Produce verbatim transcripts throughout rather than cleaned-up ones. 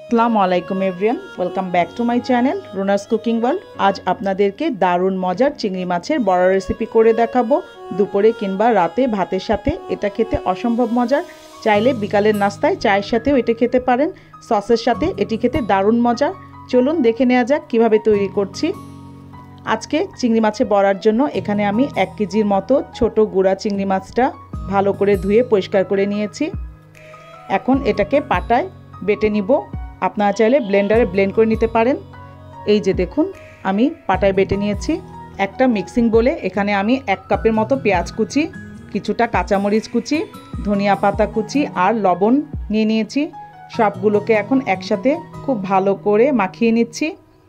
আসসালামু আলাইকুম everyone, welcome back to my channel Runa's cooking world. আজ আপনাদেরকে দারুণ মজার চিংড়ি মাছের বড়া রেসিপি করে দেখাবো। দুপুরে কিংবা রাতে ভাতের সাথে এটা খেতে অসম্ভব মজার। চাইলে বিকালের নাস্তায় চায়ের সাথেও এটা খেতে পারেন। সসের সাথে এটি খেতে দারুণ মজা। চলুন দেখে নেওয়া যাক কীভাবে তৈরি করছি। আজকে চিংড়ি মাছের বড়ার জন্য এখানে আমি এক কেজির মতো ছোট গুঁড়া চিংড়ি মাছটা ভালো করে ধুয়ে পরিষ্কার করে নিয়েছি। এখন এটাকে পাটায় বেটে নিব। আপনারা চাইলে ব্লেন্ডারে ব্লেন্ড করে নিতে পারেন। এই যে দেখুন, আমি পাটায় বেটে নিয়েছি। একটা মিক্সিং বলে এখানে আমি এক কাপের মতো পেঁয়াজ কুচি, কিছুটা কাঁচামরিচ কুচি, ধনিয়া পাতা কুচি আর লবণ নিয়ে নিয়েছি। সবগুলোকে এখন একসাথে খুব ভালো করে মাখিয়ে নিচ্ছি।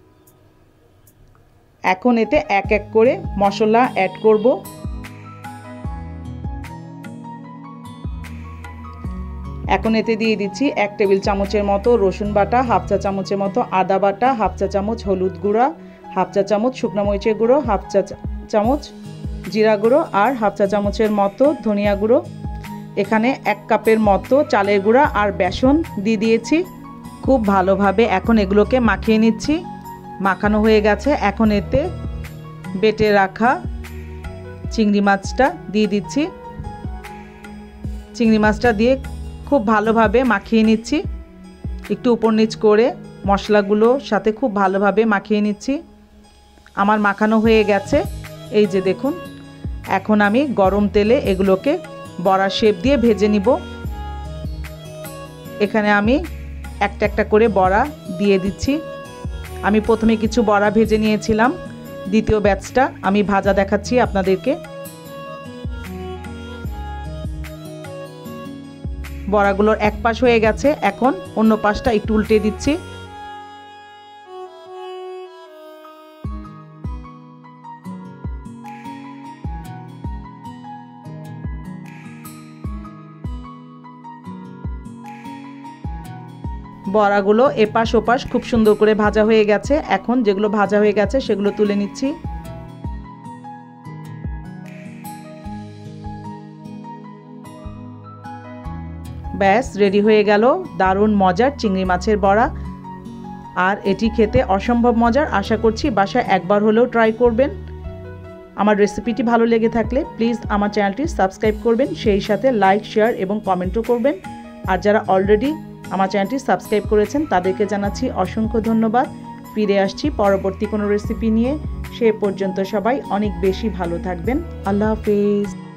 এখন এতে এক এক করে মশলা অ্যাড করব। এখন এতে দিয়ে দিচ্ছি এক টেবিল চামচের মতো রসুন বাটা, হাফ চা চামচের মতো আদা বাটা, হাফ চা চামচ হলুদ গুঁড়া, হাফ চা চামচ শুকনো মরিচের গুঁড়ো, হাফ চা চামচ জিরা গুঁড়ো আর হাফ চা চামচের মতো ধনিয়া গুঁড়ো। এখানে এক কাপের মতো চালের গুঁড়া আর বেসন দিয়ে দিয়েছি। খুব ভালোভাবে এখন এগুলোকে মাখিয়ে নিচ্ছি। মাখানো হয়ে গেছে। এখন এতে বেটে রাখা চিংড়ি মাছটা দিয়ে দিচ্ছি। চিংড়ি মাছটা দিয়ে খুব ভালোভাবে মাখিয়ে নিচ্ছি। একটু উপর নিচ করে মশলাগুলোর সাথে খুব ভালোভাবে মাখিয়ে নিচ্ছি। আমার মাখানো হয়ে গেছে। এই যে দেখুন, এখন আমি গরম তেলে এগুলোকে বড়া শেপ দিয়ে ভেজে নিব। এখানে আমি একটা একটা করে বড়া দিয়ে দিচ্ছি। আমি প্রথমে কিছু বড়া ভেজে নিয়েছিলাম। দ্বিতীয় ব্যাচটা আমি ভাজা দেখাচ্ছি আপনাদেরকে। বড়াগুলোর এক পাশ হয়ে গেছে, এখন অন্য পাশটা একটু উল্টে দিচ্ছি। বড়াগুলো এপাশ ওপাশ খুব সুন্দর করে ভাজা হয়ে গেছে। এখন যেগুলো ভাজা হয়ে গেছে সেগুলো তুলে নিচ্ছি। ব্যাস রেডি হয়ে গেল দারুণ মজার চিংড়ি মাছের বড়া। আর এটি খেতে অসম্ভব মজার। আশা করছি বাসায় একবার হলেও ট্রাই করবেন। আমার রেসিপিটি ভালো লেগে থাকলে প্লিজ আমার চ্যানেলটি সাবস্ক্রাইব করবেন, সেই সাথে লাইক, শেয়ার এবং কমেন্টও করবেন। আর যারা অলরেডি আমার চ্যানেলটি সাবস্ক্রাইব করেছেন তাদেরকে জানাচ্ছি অসংখ্য ধন্যবাদ। ফিরে আসছি পরবর্তী কোনো রেসিপি নিয়ে। সে পর্যন্ত সবাই অনেক বেশি ভালো থাকবেন। আল্লাহ হাফেজ।